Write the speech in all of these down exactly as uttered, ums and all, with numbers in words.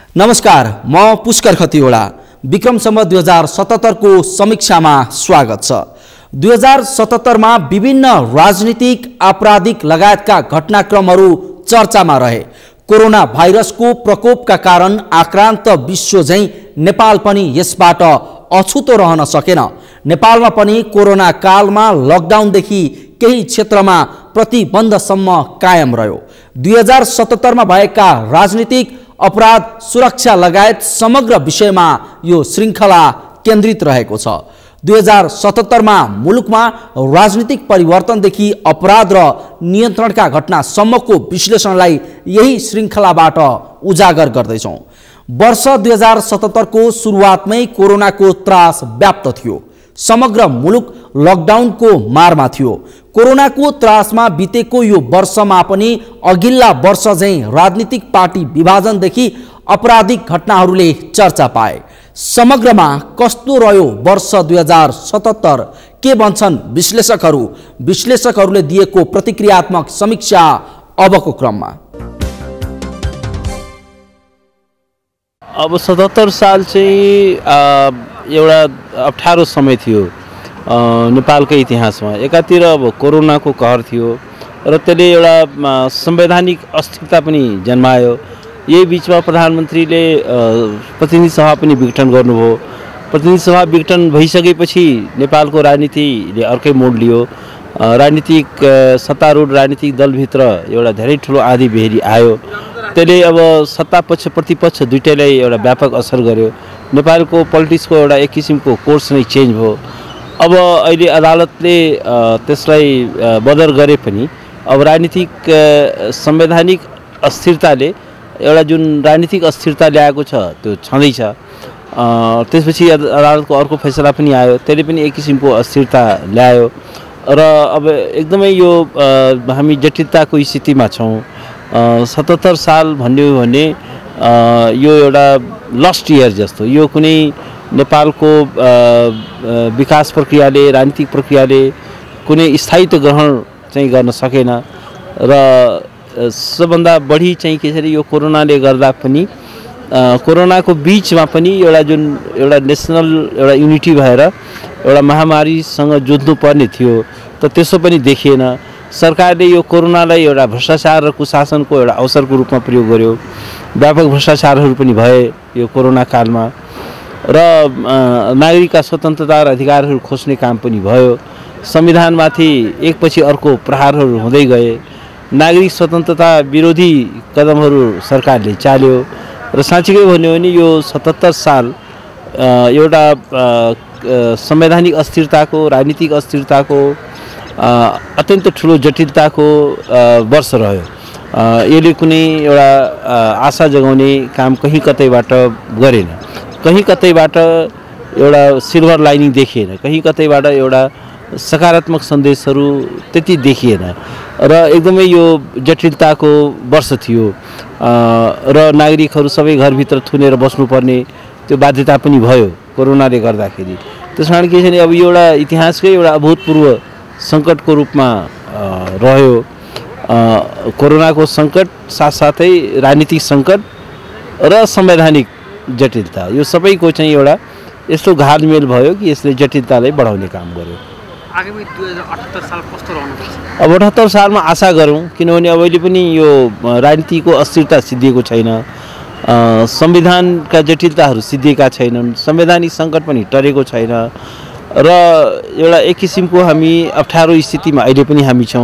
नमस्कार, म पुष्कर खतिवडा। विक्रम सम्वत दुई हजार सतहत्तर को समीक्षामा स्वागत छ। दुई हजार सतहत्तर मा विभिन्न राजनीतिक, आपराधिक लगायतका घटनाक्रमहरू चर्चामा रहे। कोरोना भाइरसको प्रकोपका कारण आक्रान्त विश्व झैं नेपाल पनि यसबाट अछुतो रहन सकेन। नेपालमा पनि कोरोना कालमा लकडाउनदेखि केही क्षेत्रमा प्रतिबन्धसम्म कायम रह्यो। दुई हजार सतहत्तर मा भएका राजनीतिक, अपराध, सुरक्षा लगायत समग्र विषयमा यो श्रृङ्खला केन्द्रित रहेको छ। दुई हजार सतहत्तर मा मुलुकमा राजनीतिक परिवर्तनदेखि अपराध र नियन्त्रणका घटनासम्मको विश्लेषणलाई यही श्रृङ्खलाबाट उजागर गर्दैछौँ। वर्ष दुई हजार सतहत्तर को सुरुवातमै कोरोनाको त्रास व्याप्त थियो। समग्र मुलुक लकडाउनको मारमा थियो। कोरोनाको त्रासमा बितेको यो वर्षमा पनि अघिल्ला वर्ष झैं राजनीतिक पार्टी विभाजनदेखि आपराधिक घटनाहरूले चर्चा पाए। समग्रमा कस्तो रह्यो वर्ष दुई हजार सतहत्तर? के भन्छन् विश्लेषकहरू? विश्लेषकहरूले दिएको प्रतिक्रियात्मक समीक्षा अबको क्रममा। अब सतहत्तर साल चाहिँ एउटा अप्ठ्यारो समय थियो नेपालकै इतिहासमा। एकातिर अब कोरोनाको कहर थियो र त्यसले एउटा संवैधानिक अस्थिरता पनि जन्मायो। यही बिचमा प्रधानमन्त्रीले प्रतिनिधि सभा पनि विघटन गर्नुभयो। प्रतिनिधि सभा विघटन भइसकेपछि नेपालको राजनीतिले अर्कै मोड लियो। राजनीतिक सत्तारूढ राजनीतिक दलभित्र एउटा धेरै ठुलो आँधी बेहरी आयो। त्यसले अब सत्ता पक्ष प्रतिपक्ष दुईटैलाई एउटा व्यापक असर गर्यो। नेपालको पोलिटिक्सको एउटा एक किसिमको कोर्स नै चेन्ज भयो। अब अहिले अदालतले त्यसलाई बदर गरे पनि अब राजनीतिक संवैधानिक अस्थिरताले एउटा जुन राजनीतिक अस्थिरता ल्याएको छ त्यो छँदैछ। त्यसपछि अदालतको अर्को फैसला पनि आयो, त्यसले पनि एक किसिमको अस्थिरता ल्यायो र अब एकदमै यो हामी जटिलताको स्थितिमा छौँ। सतहत्तर साल भन्यो भने यो एउटा लस्ट इयर जस्तो, यो कुनै नेपालको विकास प्रक्रियाले, राजनीतिक प्रक्रियाले कुनै स्थायित्व ग्रहण चाहिँ गर्न सकेन र सबभन्दा बढी चाहिँ के छ यो कोरोनाले गर्दा पनि कोरोनाको बिचमा पनि एउटा जुन एउटा नेसनल एउटा युनिटी भएर एउटा महामारीसँग जुझ्नु पर्ने थियो त त्यसो पनि देखिएन। सरकारले यो कोरोनालाई एउटा भ्रष्टाचार र कुशासनको एउटा अवसरको रूपमा प्रयोग गर्यो। व्यापक भ्रष्टाचारहरू पनि भए यो कोरोना कालमा र नागरिकका स्वतन्त्रता र अधिकारहरू खोज्ने काम पनि भयो। संविधानमाथि एकपछि अर्को प्रहारहरू हुँदै गए। नागरिक स्वतन्त्रता विरोधी कदमहरू सरकारले चाल्यो र साँच्चै भन्यो भने यो सतहत्तर साल एउटा संवैधानिक अस्थिरताको, राजनीतिक अस्थिरताको अत्यन्त ठुलो जटिलताको वर्ष रह्यो। यसले कुनै एउटा आशा जगाउने काम कहीँ कतैबाट गरेन। कहीँ कतैबाट एउटा सिल्भर लाइनिङ देखिएन। कहीँ कतैबाट एउटा सकारात्मक सन्देशहरू त्यति देखिएन र एकदमै यो जटिलताको वर्ष थियो र नागरिकहरू सबै घरभित्र थुनेर बस्नुपर्ने त्यो बाध्यता पनि भयो कोरोनाले गर्दाखेरि। त्यस कारण के छ भने अब यो एउटा इतिहासकै एउटा अभूतपूर्व सङ्कटको रूपमा रह्यो। कोरोनाको सङ्कट साथसाथै राजनीतिक सङ्कट र संवैधानिक जटिलता, यो सबैको चाहिँ एउटा यस्तो घालमेल भयो कि यसले जटिलतालाई बढाउने काम गर्यो। आगामी दुई हजार अठहत्तर साल कस्तो रहनुपर्छ? अब अठहत्तर सालमा आशा गरौँ, किनभने अब अहिले पनि यो राजनीतिको अस्थिरता सिद्धिएको छैन। संविधानका जटिलताहरू सिद्धिएका छैनन्। संवैधानिक सङ्कट पनि टरेको छैन र एउटा एक किसिमको हामी अप्ठ्यारो स्थितिमा अहिले पनि हामी छौँ।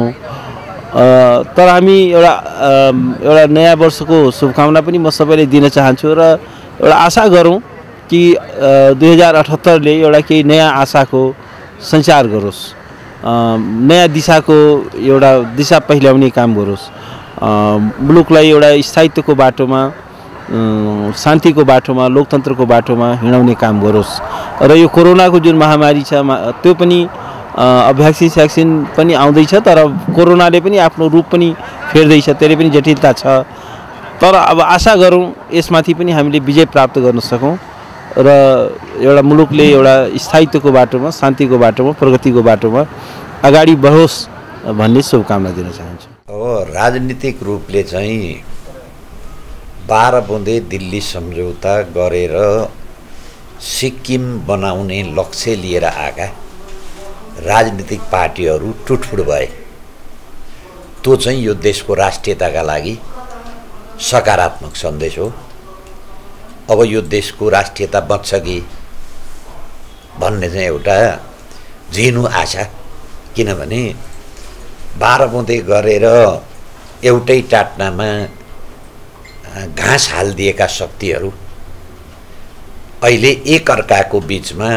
तर हामी एउटा एउटा नयाँ वर्षको शुभकामना पनि म सबैले दिन चाहन्छु र एउटा आशा गरौँ कि दुई हजार अठहत्तरले एउटा केही नयाँ आशाको सञ्चार गरोस्, नयाँ दिशाको एउटा दिशा पहिल्याउने काम गरोस्, मुलुकलाई एउटा स्थायित्वको बाटोमा, शान्तिको बाटोमा, लोकतन्त्रको बाटोमा हिँडाउने काम गरोस् र यो कोरोनाको जुन महामारी छ त्यो पनि अब भ्याक्सिन स्याक्सिन पनि आउँदैछ तर कोरोनाले पनि आफ्नो रूप पनि फेर्दैछ, त्यसले पनि जटिलता छ। तर अब आशा गरौँ यसमाथि पनि हामीले विजय प्राप्त गर्न सकौँ र एउटा मुलुकले एउटा स्थायित्वको बाटोमा, शान्तिको बाटोमा, प्रगतिको बाटोमा अगाडि बढोस् भन्ने शुभकामना दिन चाहन्छु। अब राजनीतिक रूपले चाहिँ बाह्र बुँदे दिल्ली सम्झौता गरेर सिक्किम बनाउने लक्ष्य लिएर आएका राजनीतिक पार्टीहरू टुटफुट भए। त्यो चाहिँ यो देशको राष्ट्रियताका लागि सकारात्मक सन्देश हो। अब यो देशको राष्ट्रियता बच्छ कि भन्ने चाहिँ एउटा झिनो आशा। किनभने बाह्र बुँदे गरेर एउटै टाट्नामा घाँस हालिदिएका शक्तिहरू अहिले एक अर्काको बीचमा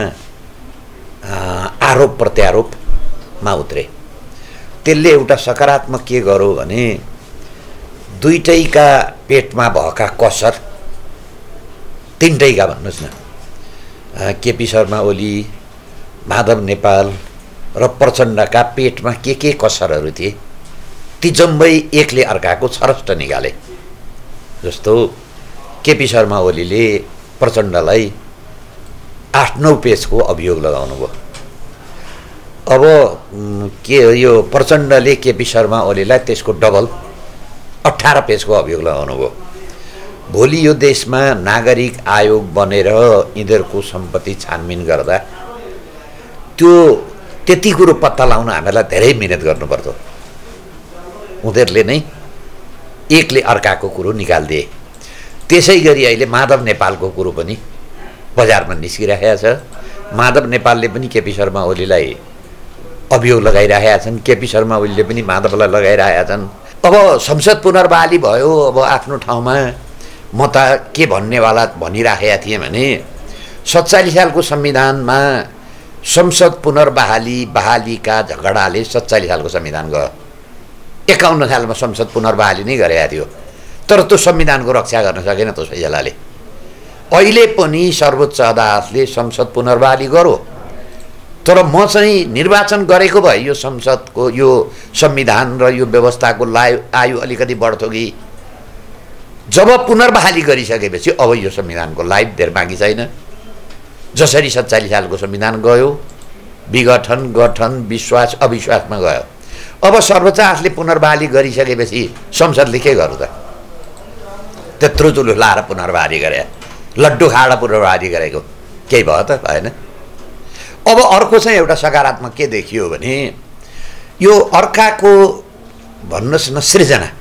आरोप प्रत्यारोपमा उत्रे। त्यसले एउटा सकारात्मक के गर्यो भने दुईटैका पेटमा भएका कसर, तिनटैका भन्नुहोस् न, केपी शर्मा ओली, माधव नेपाल र प्रचण्डका पेटमा के के कसरहरू थिए ती जम्मै एकले अर्काको छरष्ट निकाले। जस्तो केपी शर्मा ओलीले प्रचण्डलाई आठ नौ पेजको अभियोग लगाउनु भयो। अब के यो प्रचण्डले केपी शर्मा ओलीलाई त्यसको डबल अठारह पेजको अभियोग लगाउनु भयो। भोलि यो देशमा नागरिक आयोग बनेर यिनीहरूको सम्पत्ति छानबिन गर्दा त्यो त्यति कुरो पत्ता लगाउन हामीलाई धेरै मिहिनेत गर्नुपर्थ्यो। उनीहरूले नै एकले अर्काको कुरो निकालिदिए। त्यसै गरी अहिले माधव नेपालको कुरो पनि बजारमा निस्किरहेको छ। माधव नेपालले पनि केपी शर्मा ओलीलाई अभियोग लगाइरहेका छन्, केपी शर्मा ओलीले पनि माधवलाई लगाइरहेका छन्। अब संसद पुनर्बहाली भयो। अब आफ्नो ठाउँमा म त के भन्नेवाला भनिराखेका थिएँ भने सत्तालिस सालको संविधानमा संसद पुनर्बहाली बहालीका झगडाले सत्तालिस सालको संविधान गयो। एकाउन्न सालमा संसद पुनर्बहाली नै गरेका थियो, तर त्यो संविधानको रक्षा गर्न सकेन त्यो सैजलाले। अहिले पनि सर्वोच्च अदालतले संसद पुनर्बहाली गरो, तर म चाहिँ निर्वाचन गरेको भए यो संसदको यो संविधान र यो व्यवस्थाको लायु आयु अलिकति बढ्थ्यो कि जब पुनर्बहाली गरिसकेपछि अब यो संविधानको लाइफ धेर बाँकी छैन। जसरी सत्तालिस सालको संविधान गयो, विघटन गठन विश्वास अविश्वासमा गयो। अब सर्वोच्च अदालतले पुनर्बहाली गरिसकेपछि संसदले के गर्नु त? त्यत्रो ठुलो लाएर पुनर्बहाली गरे, लड्डु खाएर पुनर्बहाली गरेको केही भयो त? भएन। अब अर्को चाहिँ एउटा सकारात्मक के देखियो भने यो अर्काको भन्नुहोस् न सृजना,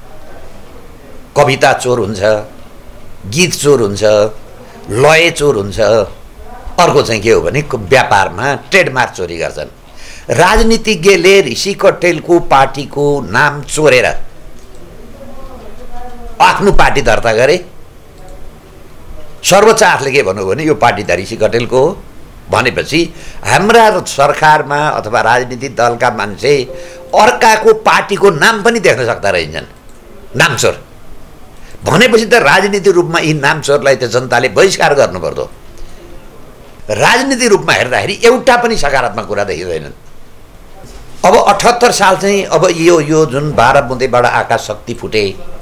कविता चोर हुन्छ, गीत चोर हुन्छ, लय चोर हुन्छ। अर्को चाहिँ के हो भने व्यापारमा ट्रेडमार्क चोरी गर्छन्। राजनीतिज्ञले ऋषि कटेलको पार्टीको नाम चोरेर आफ्नो पार्टी दर्ता गरे। सर्वोच्च अदालतले के भन्नु भने यो पार्टी त ऋषि कटेलको हो भनेपछि हाम्रा सरकारमा अथवा राजनीतिक दलका मान्छे अर्काको पार्टीको नाम पनि देख्न सक्दा रहन्छन्, नामचोर भनेपछि त राजनीतिक रूपमा यी नामचोरलाई त जनताले बहिष्कार गर्नुपर्दो। राजनीतिक रूपमा हेर्दाखेरि एउटा पनि सकारात्मक कुरा देखिँदैनन्। अब अठहत्तर साल चाहिँ अब यो यो जुन बाह्र बुँदेबाट आएका शक्ति फुटे,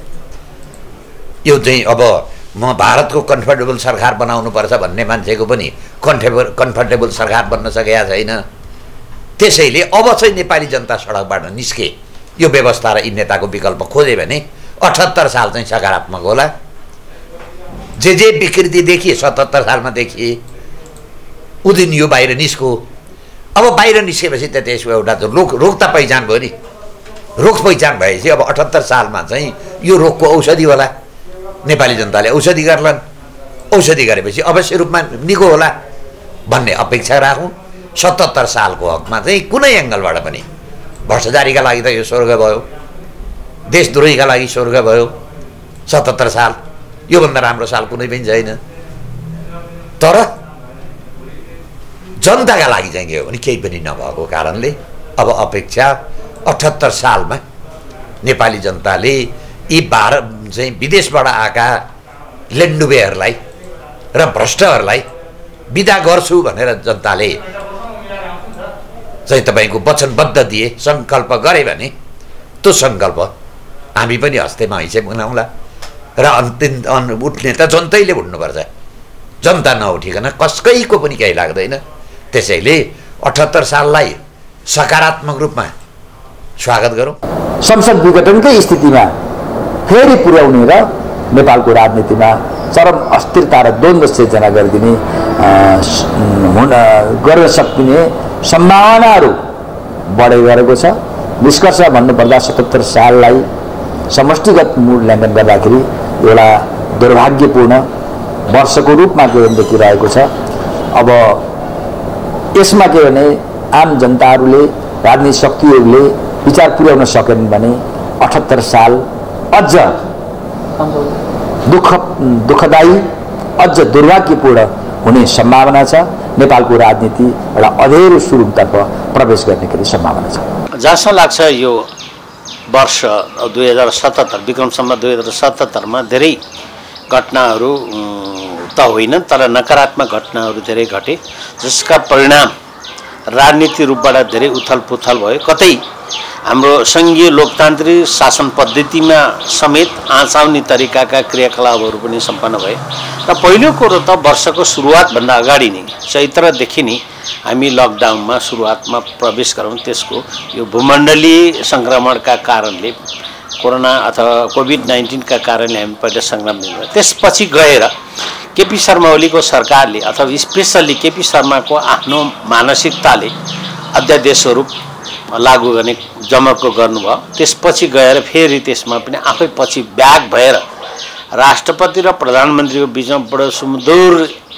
यो चाहिँ अब म भारतको कम्फर्टेबल सरकार बनाउनुपर्छ भन्ने मान्छेको पनि कम्फर्टेबल कम्फर्टेबल सरकार बन्न सकेका छैन। त्यसैले अब चाहिँ नेपाली जनता सडकबाट निस्के यो व्यवस्था र यी नेताको विकल्प खोजे भने अठहत्तर साल चाहिँ सकारात्मक होला। जे जे विकृति देखिए सतहत्तर सालमा देखिए उदिन यो बाहिर निस्को। अब बाहिर निस्केपछि त त्यसको एउटा रोग रोग त पहिचान भयो नि। रोग पहिचान भएपछि अब अठहत्तर सालमा चाहिँ यो रोगको औषधि होला। नेपाली जनताले औषधि गर्लान्। औषधि गरेपछि अवश्य रूपमा निको होला भन्ने अपेक्षा राखौँ। सतहत्तर सालको हकमा चाहिँ कुनै एङ्गलबाट पनि भ्रष्टाचारीका लागि त यो स्वर्ग भयो, देशद्रोहीका लागि स्वर्ग भयो। सतहत्तर साल योभन्दा राम्रो साल कुनै पनि छैन। तर जनताका लागि चाहिँ के हो भने केही पनि नभएको कारणले अब अपेक्षा अठहत्तर सालमा नेपाली जनताले यी बाह्र चाहिँ विदेशबाट आएका लेन्डुबेहरूलाई र भ्रष्टहरूलाई बिदा गर्छु भनेर जनताले चाहिँ तपाईँको वचनबद्ध दिए, सङ्कल्प गरे भने त्यो सङ्कल्प हामी पनि हस्तेमा हैसे बनाउँला र अन्तिम उठ्ने त जनतैले उठ्नुपर्छ। जनता नउठिकन कसकैको पनि केही लाग्दैन। त्यसैले अठहत्तर साललाई सकारात्मक रूपमा स्वागत गरौँ। संसद विघटनकै स्थितिमा फेरि पुर्याउने र नेपालको राजनीतिमा चरम अस्थिरता र द्वन्द्व सिर्जना गरिदिने हुन गर्न सकिने सम्भावनाहरू बढ्दै गरेको छ। निष्कर्ष भन्नुपर्दा सतहत्तर साललाई समष्टिगत मूल्याङ्कन गर्दाखेरि एउटा दुर्भाग्यपूर्ण वर्षको रूपमा के भने देखिरहेको छ। अब यसमा के भने आम जनताहरूले राजनीतिक शक्तिहरूले विचार पुर्याउन सकेनन् भने अठहत्तर साल अझ दुःख दुःखदायी अझ दुर्भाग्यपूर्ण हुने सम्भावना छ। नेपालको राजनीति एउटा अँधेरो सुरुङतर्फ प्रवेश गर्ने गरी सम्भावना छ। जहाँसम्म लाग्छ यो वर्ष दुई हजार सतहत्तर विक्रमसम्म दुई हजार सतहत्तरमा धेरै घटनाहरू त होइन तर नकारात्मक घटनाहरू धेरै घटे, जसका परिणाम राजनीतिक रूपबाट धेरै उथल पुथल भयो। कतै हाम्रो सङ्घीय लोकतान्त्रिक शासन पद्धतिमा समेत आँच आउने तरिकाका क्रियाकलापहरू पनि सम्पन्न भए। र पहिलो कुरो त वर्षको सुरुवातभन्दा अगाडि नै चैत्रदेखि नै हामी लकडाउनमा सुरुवातमा प्रवेश गरौँ। त्यसको यो भूमण्डलीय सङ्क्रमणका कारणले कोरोना अथवा कोभिड नाइन्टिनका कारणले हामी पहिला सङ्ग्राम दिनुभयो। त्यसपछि गएर केपी शर्मा ओलीको सरकारले अथवा स्पेसल्ली केपी शर्माको आफ्नो मानसिकताले अध्यादेशहरू लागू गर्ने जमर्को गर्नुभयो। त्यसपछि गएर फेरि त्यसमा पनि आफै पछि ब्याक भएर राष्ट्रपति र प्रधानमन्त्रीको बिचमा बडो सुमधुर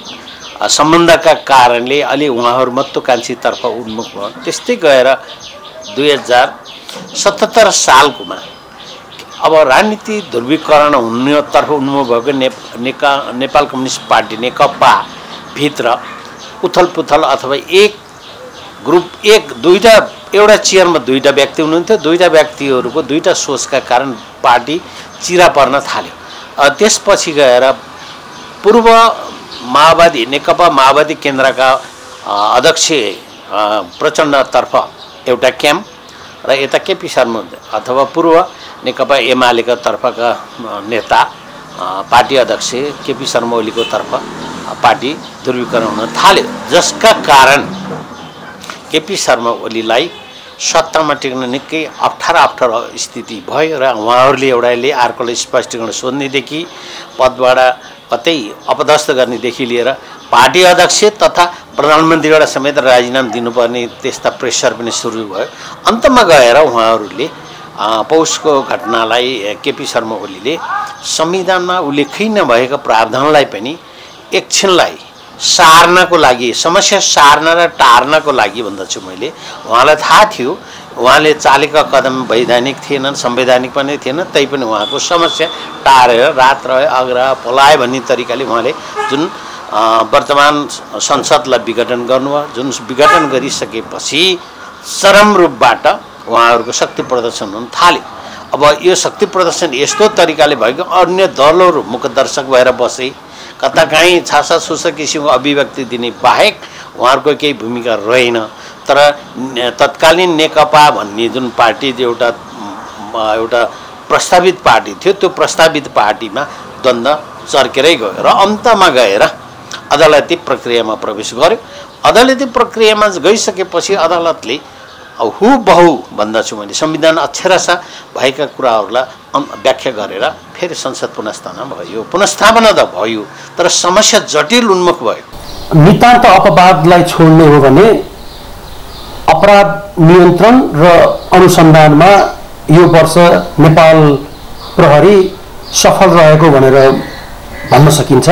सम्बन्धका कारणले अलि उहाँहरू महत्त्वाकांक्षीतर्फ उन्मुख भयो। त्यस्तै गएर दुई हजार सतहत्तर सालकोमा अब राजनीति ध्रुवीकरण हुनेतर्फ उन्मुख भएको ने, नेका नेपाल कम्युनिस्ट पार्टी नेकपा भित्र उथल पुथल अथवा एक ग्रुप एक दुईटा एउटा चेयरमा दुईटा व्यक्ति हुनुहुन्थ्यो। दुईटा व्यक्तिहरूको दुईटा सोचका कारण पार्टी चिरा पर्न थाल्यो। त्यसपछि गएर पूर्व माओवादी नेकपा माओवादी केन्द्रका अध्यक्ष प्रचण्डतर्फ एउटा क्याम्प र यता केपी शर्मा अथवा पूर्व नेकपा एमालेका तर्फका नेता पार्टी अध्यक्ष केपी शर्मा ओलीको तर्फ पार्टी ध्रुवीकरण हुन थाल्यो, जसका कारण केपी शर्मा ओलीलाई सत्तामा टिक्न निकै अप्ठ्यारो अप्ठ्यारो स्थिति भयो र उहाँहरूले एउटाले अर्कोलाई स्पष्टीकरण सोध्नेदेखि पदबाट कतै अपदस्थ गर्नेदेखि लिएर पार्टी अध्यक्ष तथा प्रधानमन्त्रीबाट समेत राजीनामा दिनुपर्ने त्यस्ता प्रेसर पनि सुरु भयो। अन्तमा गएर उहाँहरूले पौषको घटनालाई केपी शर्मा ओलीले संविधानमा उल्लेखै नभएको प्रावधानलाई पनि एकछिनलाई सार्नको लागि समस्या सार्न र टार्नको लागि भन्दछु मैले। उहाँलाई थाहा थियो उहाँले चालेका कदम वैधानिक थिएनन्, संवैधानिक पनि थिएन, तैपनि उहाँको समस्या टारेर रात रह्यो अग्रह पलायो भन्ने तरिकाले उहाँले जुन वर्तमान संसदलाई विघटन गर्नुभयो। जुन विघटन गरिसकेपछि चरम रूपबाट उहाँहरूको शक्ति प्रदर्शन हुन थाल्यो। अब यो शक्ति प्रदर्शन यस्तो तरिकाले भयो कि अन्य दलहरू मुखदर्शक भएर बसे, कता काहीँ छासा छुसा किसिमको अभिव्यक्ति दिने बाहेक उहाँहरूको केही भूमिका रहेन। तर तत्कालीन नेकपा भन्ने जुन पार्टी एउटा एउटा प्रस्तावित पार्टी थियो, त्यो प्रस्तावित पार्टीमा द्वन्द्व चर्केरै गयो र अन्तमा गएर अदालती प्रक्रियामा प्रवेश गर्यो। अदालती प्रक्रियामा गइसकेपछि अदालतले अब हुबहु भन्दछु मैले संविधान अक्षरशः भएका कुराहरूलाई व्याख्या गरेर फेरि संसद पुनस्थापना भयो। पुनस्थापना त भयो तर समस्या जटिल उन्मुख भयो। नितान्त अपवादलाई छोड्ने हो भने अपराध नियन्त्रण र अनुसन्धानमा यो वर्ष नेपाल प्रहरी सफल रहेको भनेर भन्न सकिन्छ।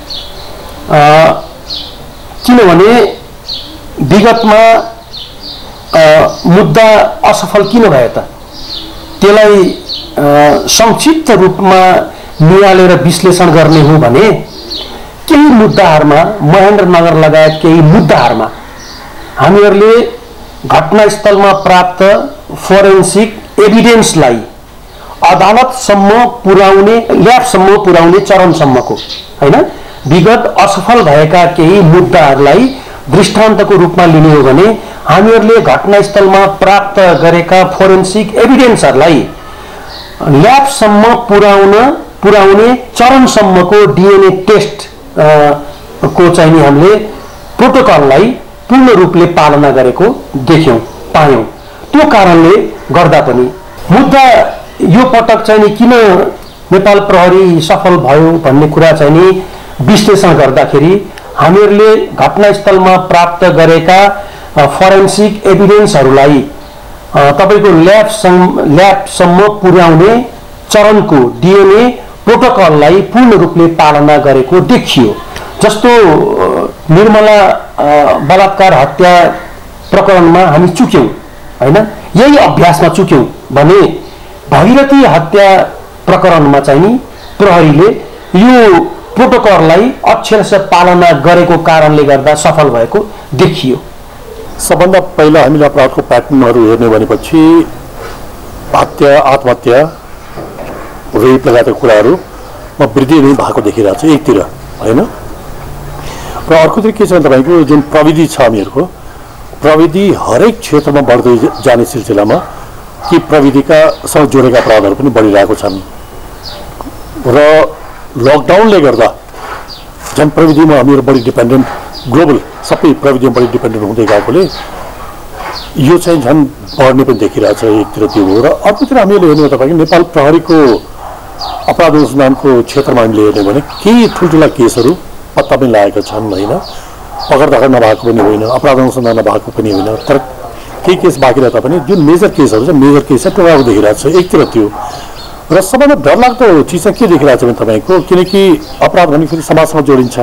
किनभने विगतमा मुद्दा असफल किन भयो त, त्यसलाई संक्षिप्त रूपमा निहालेर विश्लेषण गर्ने हो भने केही मुद्दाहरूमा महेन्द्रनगर लगायत केही मुद्दाहरूमा हामीहरूले घटनास्थलमा प्राप्त फोरेन्सिक एभिडेन्सलाई अदालतसम्म पुर्याउने ल्याबसम्म पुर्याउने चरणसम्मको होइन, विगत असफल भएका केही मुद्दाहरूलाई दृष्टान्तको रूपमा लिने हो भने हामीहरूले घटनास्थलमा प्राप्त गरेका फोरेन्सिक एभिडेन्सहरूलाई ल्याबसम्म पुर्याउन पुर्याउने चरणसम्मको डिएनए टेस्ट को चाहिँ हामीले प्रोटोकललाई पूर्ण रूपले पालना गरेको देख्यौँ पायौँ। त्यो कारणले गर्दा पनि मुद्दा यो पटक चाहिँ किन नेपाल प्रहरी सफल भयो भन्ने कुरा चाहिँ नि विश्लेषण गर्दाखेरि हामीहरूले घटनास्थलमा प्राप्त गरेका फरेन्सिक एभिडेन्सहरूलाई तपाईको ल्याबसम्म ल्याबसम्म पुर्याउने चरणको डिएनए प्रोटोकललाई पूर्ण रूपले पालना गरेको देखियो। जस्तो निर्मला बलात्कार हत्या प्रकरणमा हामी चुक्यौं हैन, यही अभ्यासमा चुक्यौं भने भगीरथी हत्या प्रकरणमा चाहिँ नि प्रहरीले यो प्रोटोकललाई अक्षरशः पालना गरेको कारणले गर्दा सफल भएको देखियो। सबभन्दा पहिला हामीले अपराधको प्याटर्नहरू हेर्ने भनेपछि हत्या, आत्महत्या, रेप लगायतका कुराहरूमा वृद्धि नै भएको देखिरहेको छ एकतिर होइन। र अर्कोतिर के छ भने तपाईँको जुन प्रविधि छ हामीहरूको, प्रविधि हरेक क्षेत्रमा बढ्दै जाने सिलसिलामा ती प्रविधिका सँग जोडेका अपराधहरू पनि बढिरहेको छन् र लकडाउनले गर्दा झन् प्रविधिमा हामीहरू बढी डिपेन्डेन्ट, ग्लोबल सबै प्रविधिमा बढी डिपेन्डेन्ट हुँदै गएकोले यो चाहिँ झन् बढ्ने पनि देखिरहेको छ एकतिर त्यो हो। र अर्कोतिर हामीले हेर्ने हो तपाईँको नेपाल प्रहरीको अपराध अनुसन्धानको क्षेत्रमा हामीले हेर्ने भने केही ठुल्ठुला केसहरू पत्ता पनि लागेका छन् होइन, पकडधकड नभएको पनि होइन, अपराध अनुसन्धान नभएको पनि होइन, तर केही केस बाँकी रहे तापनि जुन मेजर केसहरू छ मेजर केस चाहिँ टोकाएको देखिरहेको छ एकतिर त्यो। र सबभन्दा डरलाग्दो चिज चाहिँ के देखिरहेको छ भने तपाईँको, किनकि अपराध भने फेरि समाजसँग जोडिन्छ,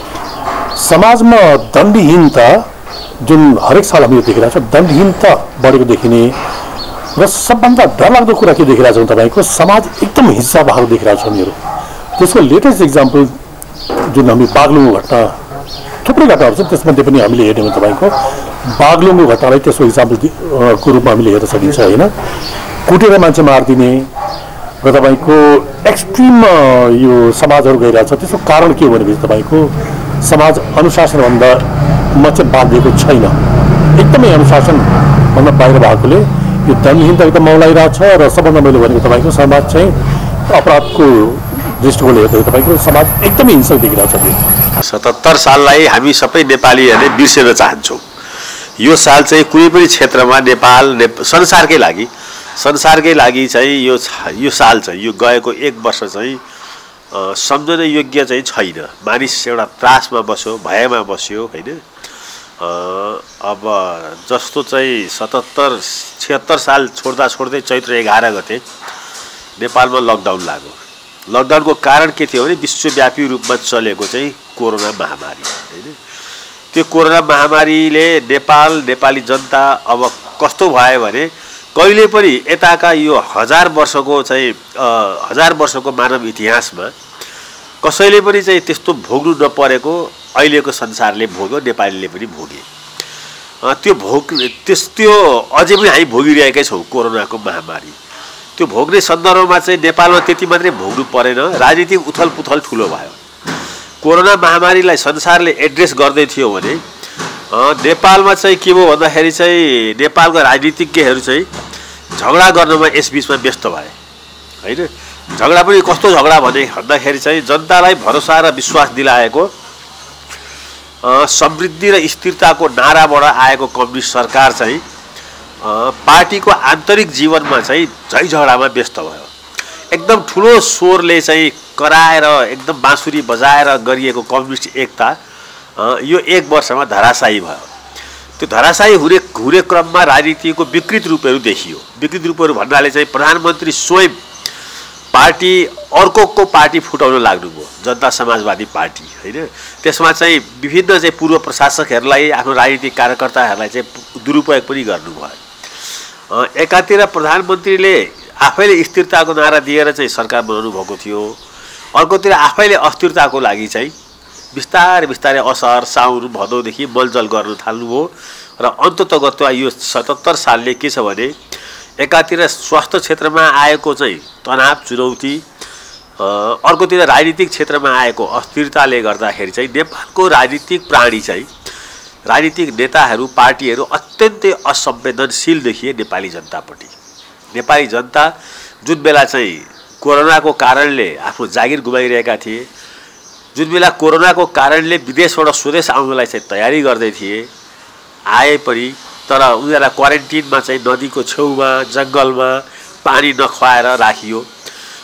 समाजमा दण्डहीनता जुन हरेक साल हामीले देखिरहेको छ दण्डहीनता बढेको देखिने र सबभन्दा डरलाग्दो कुरा के देखिरहेको छ भने तपाईँको समाज एकदम हिंसा भएको देखिरहेको छ हामीहरू। त्यसको लेटेस्ट इक्जाम्पल जुन हामी बागलुङ घटना, थुप्रै घटनाहरू छन् त्यसमध्ये पनि हामीले हेर्ने भने तपाईँको बागलुङको घटनालाई त्यसको इक्जाम्पल को रूपमा हामीले हेर्न सकिन्छ होइन। कुटेर मान्छे मारिदिने र तपाईँको एक्सट्रिम यो समाजहरू गइरहेको छ, त्यसको कारण के हो भनेपछि तपाईँको समाज अनुशासनभन्दा म चाहिँ बाँधिएको छैन, एकदमै अनुशासनभन्दा बाहिर भएकोले यो दण्डहीनता एकदम मौलाइरहेको छ। र सबभन्दा मैले भनेको तपाईँको समाज चाहिँ अपराधको दृष्टिकोणले हेर्दा तपाईँको समाज एकदमै हिंसक देखिरहेको छ। सतहत्तर साललाई हामी सबै नेपालीहरूले बिर्सेन चाहन्छौँ। यो साल चाहिँ कुनै पनि क्षेत्रमा नेपाल ने संसारकै लागि संसारकै लागि चाहिँ यो यो साल चाहिँ यो गएको एक वर्ष चाहिँ सम्झन योग्य चाहिँ छैन। मानिस एउटा त्रासमा बस्यो, भयमा बस्यो होइन। अब जस्तो चाहिँ सतहत्तर छिहत्तर साल छोड्दा छोड्दै चैत्र एघार गते नेपालमा लकडाउन लाग्यो। लकडाउनको कारण के थियो भने विश्वव्यापी रूपमा चलेको चाहिँ कोरोना महामारी होइन। त्यो कोरोना महामारीले नेपाल नेपाली जनता अब कस्तो भयो भने कहिले पनि यताका यो हजार वर्षको चाहिँ हजार वर्षको मानव इतिहासमा कसैले पनि चाहिँ त्यस्तो भोग्नु नपरेको अहिलेको संसारले भोग्यो, नेपालीले पनि भोगे। त्यो भोग त्यस त्यो अझै पनि हामी भोगिरहेकै छौँ कोरोनाको महामारी। त्यो भोग्ने सन्दर्भमा चाहिँ नेपालमा त्यति मात्रै भोग्नु परेन, राजनीतिक उथल पुथल ठुलो भयो। कोरोना महामारीलाई संसारले एड्रेस गर्दै थियो भने नेपालमा चाहिँ के भयो भन्दाखेरि चाहिँ नेपालका राजनीतिज्ञहरू चाहिँ झगडा गर्नमा यसबीचमा व्यस्त भए होइन। झगडा पनि कस्तो झगडा भने भन्दाखेरि चाहिँ जनतालाई भरोसा र विश्वास दिलाएको समृद्धि र स्थिरताको नाराबाट आएको कम्युनिस्ट सरकार चाहिँ पार्टीको आन्तरिक जीवनमा चाहिँ झै झगडामा व्यस्त भयो। एकदम ठुलो स्वरले चाहिँ कराएर एकदम बाँसुरी बजाएर गरिएको कम्युनिस्ट एकता यो एक वर्षमा धराशायी भयो। त्यो धराशायी हुने हुने क्रममा राजनीतिको विकृत रूपहरू देखियो। विकृत रूपहरू भन्नाले चाहिँ प्रधानमन्त्री स्वयं पार्टी अर्को पार्टी फुटाउन लाग्नुभयो, जनता समाजवादी पार्टी होइन। त्यसमा चाहिँ विभिन्न चाहिँ पूर्व प्रशासकहरूलाई आफ्नो राजनीतिक कार्यकर्ताहरूलाई चाहिँ दुरुपयोग पनि गर्नुभयो। एकातिर प्रधानमन्त्रीले आफैले स्थिरताको नारा दिएर चाहिँ सरकार बनाउनु भएको थियो, अर्कोतिर आफैले अस्थिरताको लागि चाहिँ बिस्तारै बिस्तारै असार साउन भदौदेखि मलजल गर्न थाल्नुभयो। र अन्ततगत यो सतहत्तर सालले के छ भने एकातिर स्वास्थ्य क्षेत्रमा आएको चाहिँ तनाव चुनौती, अर्कोतिर राजनीतिक क्षेत्रमा आएको अस्थिरताले गर्दाखेरि चाहिँ नेपालको राजनीतिक प्राणी चाहिँ राजनीतिक नेताहरू पार्टीहरू अत्यन्तै असंवेदनशील देखिए नेपाली जनतापट्टि। नेपाली जनता जुन बेला चाहिँ कोरोनाको कारणले आफ्नो जागिर गुमाइरहेका थिए, जुन बेला कोरोनाको कारणले विदेशबाट स्वदेश आउनलाई चाहिँ तयारी गर्दै थिए, आए पनि तर उनीहरूलाई क्वारेन्टिनमा चाहिँ नदीको छेउमा जङ्गलमा पानी नखुवाएर राखियो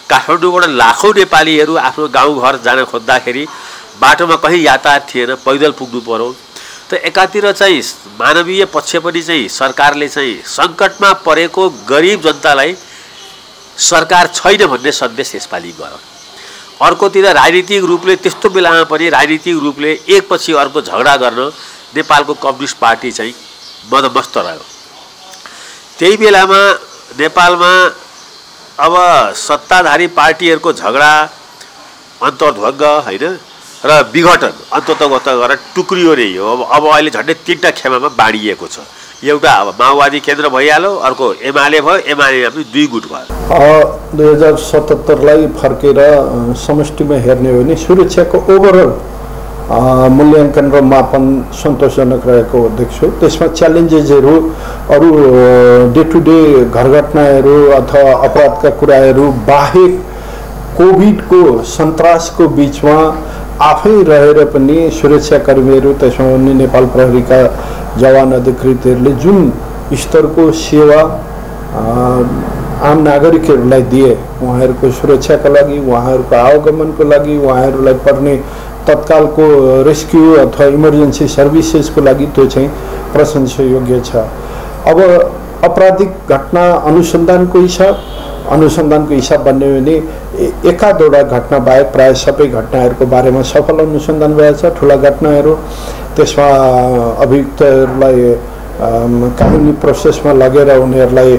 काठमाडौँबाट लाखौँ नेपालीहरू आफ्नो गाउँघर जान खोज्दाखेरि बाटोमा कहीँ यातायात थिएन, पैदल पुग्नु पर्यो। त एकातिर चाहिँ मानवीय पक्ष पनि चाहिँ सरकारले चाहिँ सङ्कटमा परेको गरिब जनतालाई सरकार छैन भन्ने सन्देश यसपालि गयो। अर्कोतिर राजनीतिक रूपले त्यस्तो बेलामा पनि राजनीतिक रूपले एकपछि अर्को झगडा गर्न नेपालको कम्युनिस्ट पार्टी चाहिँ मदमस्त रह्यो। त्यही बेलामा नेपालमा अब सत्ताधारी पार्टीहरूको झगडा अन्तर्ध्वङ्ग होइन र विघटन अन्ततगत गरेर टुक्रियो नै हो। अब अब अहिले झन्डै तिनवटा खेमामा बाँडिएको छ। एउटा अब माओवादी केन्द्र भइहाल्यो, अर्को एमाले भयो, एमालेमा पनि दुई गुट भयो। दुई हजार सतहत्तरलाई फर्केर समष्टिमा हेर्ने हो भने सुरक्षाको ओभरअल मूल्याङ्कन र मापन सन्तोषजनक रहेको देख्छु। त्यसमा च्यालेन्जेसहरू अरू डे टु डे घटनाहरू अथवा अपराधका कुराहरू बाहेक कोभिडको सन्तासको बिचमा आफै रहेर पनि सुरक्षाकर्मीहरू त्यसमा पनि नेपाल प्रहरीका जवान अधिकृतहरूले जुन स्तरको सेवा आम नागरिकहरूलाई दिए, उहाँहरूको सुरक्षाका लागि, उहाँहरूको आवागमनको लागि, उहाँहरूलाई पर्ने तत्कालको रेस्क्यु अथवा इमर्जेन्सी सर्भिसेसको लागि त्यो चाहिँ प्रशंसयोग्य छ। अब आपराधिक घटना अनुसन्धानको हिसाब अनुसन्धानको हिसाब भन्ने हो भने एकाधवटा घटना बाहेक प्राय सबै घटनाहरूको बारेमा सफल अनुसन्धान भएको छ। ठुला घटनाहरू त्यसमा अभियुक्तहरूलाई कानुनी प्रोसेसमा लगेर उनीहरूलाई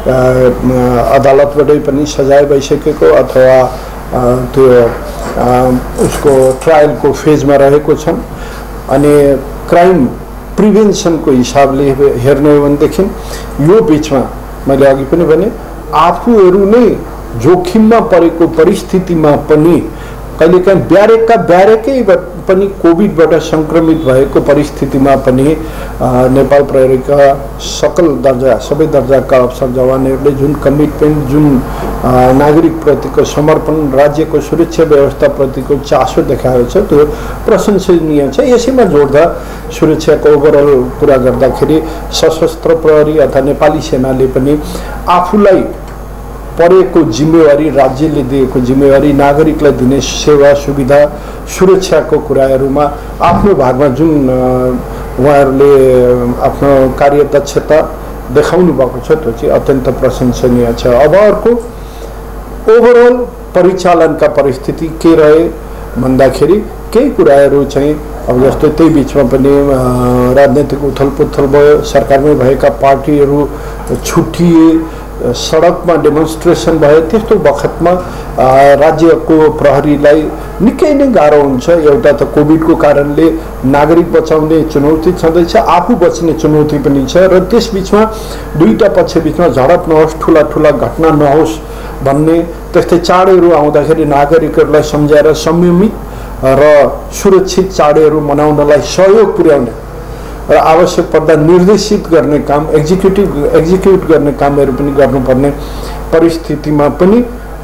अदालतबाटै पनि सजाय भइसकेको अथवा त्यो उसको ट्रायलको फेजमा रहेको छन्। अनि क्राइम प्रिभेन्सनको हिसाबले हेर्ने हो भनेदेखि यो बिचमा मैले अघि पनि भने आफूहरू नै जोखिममा परेको परिस्थितिमा पनि कहिलेकाहीँ ब्यारेकका ब्यारेकै पनि कोभिडबाट सङ्क्रमित भएको परिस्थितिमा पनि नेपाल प्रहरीका सकल दर्जा सबै दर्जाका अफसर जवानहरूले जुन कमिटमेन्ट, जुन नागरिकप्रतिको समर्पण, राज्यको सुरक्षा व्यवस्थाप्रतिको चासो देखाएको छ त्यो प्रशंसनीय छ। यसैमा जोड्दा सुरक्षाको ओभरअल कुरा गर्दाखेरि सशस्त्र प्रहरी अथवा नेपाली सेनाले पनि आफूलाई परेको जिम्मेवारी, राज्यले दिएको जिम्मेवारी, नागरिकलाई दिने सेवा सुविधा सुरक्षाको कुराहरूमा आफ्नो भागमा जुन उहाँहरूले आफ्नो कार्यदक्षता देखाउनु भएको छ त्यो चाहिँ अत्यन्त प्रशंसनीय छ। अब अर्को ओभरअल परिचालनका परिस्थिति के रहे भन्दाखेरि केही कुराहरू चाहिँ अब जस्तो त्यही बिचमा पनि राजनीतिक उथलपुथल भयो, सरकारमै भएका पार्टीहरू छुट्टिए, सडकमा डेमोन्स्ट्रेसन भयो। त्यस्तो बखतमा राज्यको प्रहरीलाई निकै नै गाह्रो हुन्छ। एउटा त कोभिडको कारणले नागरिक बचाउने चुनौती छँदैछ, आफू बच्ने चुनौती पनि छ र त्यसबिचमा दुईवटा पक्षबिचमा झडप नहोस्, ठुला ठुला घटना नहोस् भन्ने त्यस्तै चाडहरू आउँदाखेरि नागरिकहरूलाई सम्झाएर संयमित र सुरक्षित चाडहरू मनाउनलाई सहयोग पुर्याउने र आवश्यक पर्दा निर्देशित गर्ने काम, एक्जिक्युटिभ एक्जिक्युट गर्ने कामहरू पनि गर्नुपर्ने परिस्थितिमा पनि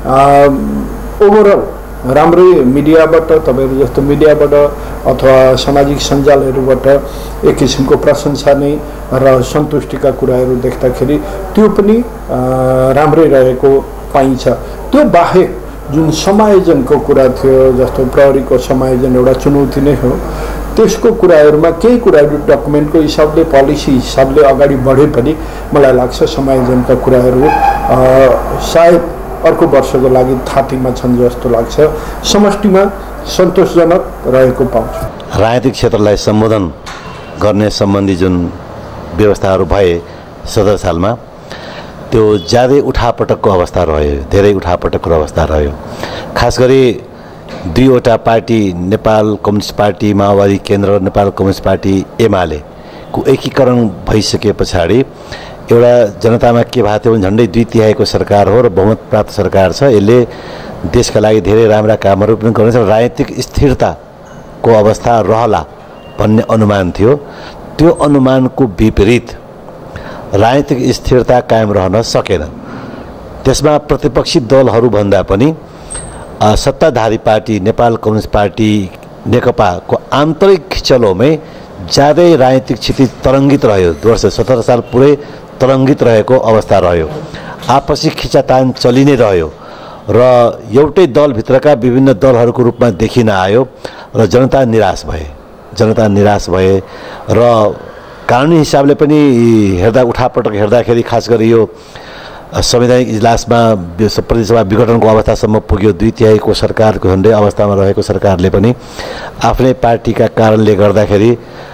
ओभरअल राम्रै मिडियाबाट, तपाईँहरू जस्तो मिडियाबाट अथवा सामाजिक सञ्जालहरूबाट एक किसिमको प्रशंसा नै र सन्तुष्टिका कुराहरू देख्दाखेरि त्यो पनि राम्रै रहेको पाइन्छ। त्यो बाहेक जुन समायोजनको कुरा थियो, जस्तो प्रहरीको समायोजन एउटा चुनौती नै हो, त्यसको कुराहरूमा केही कुराहरू डकुमेन्टको हिसाबले, पोलिसी हिसाबले अगाडि बढे पनि मलाई लाग्छ समायोजनका कुराहरू सायद अर्को वर्षको लागि थातीमा छन् जस्तो लाग्छ। समष्टिमा सन्तोषजनक रहेको पाउँछु। राजनीतिक क्षेत्रलाई सम्बोधन गर्ने सम्बन्धी जुन व्यवस्थाहरू भए सत्र सालमा त्यो ज्यादै उठापटकको अवस्था रह्यो, धेरै उठापटकको अवस्था रह्यो। खास गरी दुईवटा पार्टी, नेपाल कम्युनिस्ट पार्टी माओवादी केन्द्र, नेपाल कम्युनिस्ट पार्टी एमालेको एकीकरण भइसके पछाडि एउटा जनतामा के भएको थियो भने झन्डै दुई तिहाईको सरकार हो र बहुमत प्राप्त सरकार छ, यसले देशका लागि धेरै राम्रा कामहरू पनि गर्नेछ, राजनीतिक स्थिरताको अवस्था रहला भन्ने अनुमान थियो। त्यो अनुमानको विपरीत राजनीतिक स्थिरता कायम रहन सकेन। त्यसमा प्रतिपक्षी दलहरूभन्दा पनि सत्ताधारी पार्टी नेपाल कम्युनिस्ट पार्टी नेकपाको आन्तरिक खिचलोमै ज्यादै राजनीतिक स्थिति तरङ्गित रह्यो। दुई वर्ष सत्र साल पुरै तरङ्गित रहेको अवस्था रह्यो। आपसी खिचातान चलि नै रह्यो। र एउटै दलभित्रका विभिन्न दलहरूको रूपमा देखिन आयो र जनता निराश भए जनता निराश भए र कानुनी हिसाबले पनि हेर्दा उठापटक हेर्दाखेरि खास गरी यो संवैधानिक इजलासमा प्रतिसभा विघटनको अवस्थासम्म पुग्यो। दुई तिहाईको सरकारको झन्डै अवस्थामा रहेको सरकारले पनि आफ्नै पार्टीका कारणले गर्दाखेरि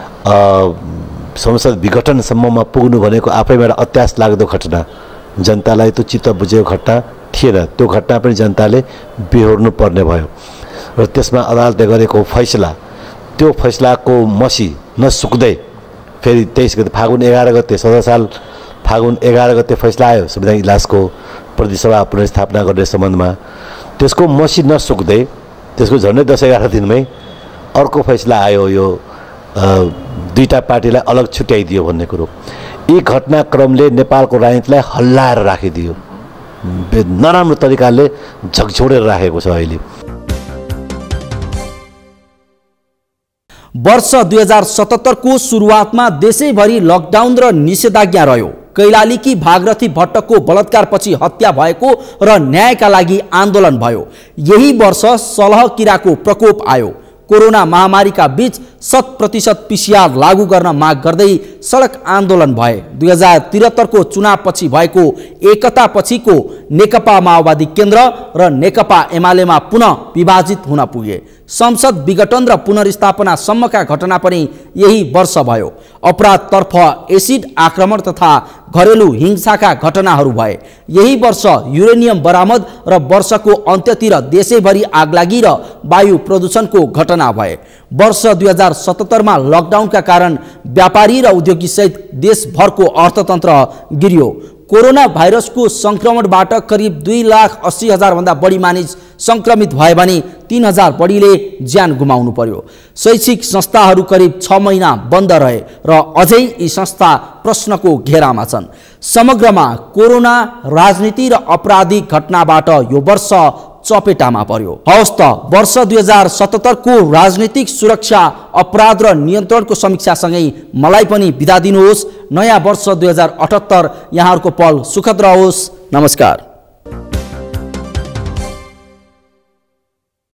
संसद विघटनसम्ममा पुग्नु भनेको आफैमा एउटा अत्यास लाग्दो घटना, जनतालाई त्यो चित्त बुझेको घटना थिएन। त्यो घटना पनि जनताले बेहोर्नु पर्ने भयो र त्यसमा अदालतले गरेको फैसला, त्यो फैसलाको मसी नसुक्दै फेरि तेइस गते फागुन एघार गते सत्र साल फागुन एघार गते फैसला आयो संविधान इजलासको प्रतिसभा पुनर्स्थापना गर्ने सम्बन्धमा। त्यसको मसी नसुक्दै त्यसको झन्डै दस एघार दिनमै अर्को फैसला आयो, यो दुईटा पार्टीलाई अलग छुट्याइदियो भन्ने कुरो। यी घटनाक्रमले नेपालको राजनीतिलाई हल्लाएर राखिदियो, नराम्रो तरिकाले झकझोडेर राखेको छ। अहिले वर्ष दुई हजार सतहत्तर को सुरुवातमा देशैभरि लकडाउन र निषेधाज्ञा रह्यो। कैलालीकी भागरथी भट्टको बलात्कारपछि हत्या भएको र न्यायका लागि आन्दोलन भयो। यही वर्ष सलह किराको प्रकोप आयो। कोरोना महामारीका बीच शत प्रतिशत पीसीआर लागू गर्न माग गर्दै सडक आन्दोलन भए। दुई हजार त्रिहत्तर को चुनावपछि भएको एकता पछिको नेकपा माओवादी केन्द्र र नेकपा एमालेमा पुनः विभाजित हुन पुगे। संसद विघटन र पुनर्स्थापनासम्मका घटना पनि यही वर्ष भयो। अपराधतर्फ एसिड आक्रमण तथा घरेलु हिंसाका घटनाहरू भए। यही वर्ष युरेनियम बरामद र वर्षको अन्त्यतिर देशैभरि आगलागी र वायु प्रदूषणको घटना भए। वर्ष दुई हजार सतहत्तरमा लकडाउनका कारण व्यापारी र उद्योगी सहित देशभरको अर्थतन्त्र गिरियो। कोरोना भाइरसको संक्रमणबाट करिब दुई लाख अस्सी हजार भन्दा बढी मानिस संक्रमित भए भने तीन हजार बढीले ज्यान गुमाउनु पर्यो। शैक्षिक संस्थाहरू करिब छ महिना बन्द रहे र अझै यी संस्था प्रश्नको घेरामा छन्। समग्रमा कोरोना राजनीति र आपराधिक घटनाबाट यो वर्ष चपेटामा पर्यो। हवस् त वर्ष दुई हजार सतहत्तर को राजनीतिक सुरक्षा अपराध र नियन्त्रणको समीक्षासँगै मलाई पनि बिदा दिनुहोस्। नयाँ वर्ष दुई हजार अठहत्तर यहाँहरूको पल सुखद रहोस्। नमस्कार।